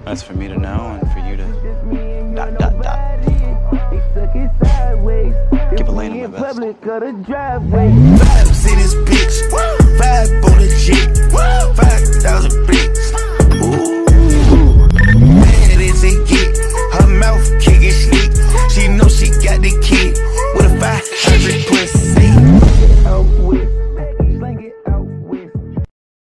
That's for me to know and for you to dot dot dot. Keep a lane on my best. Vibe, see this bitch. Vibe on the jet. 5,000 bricks.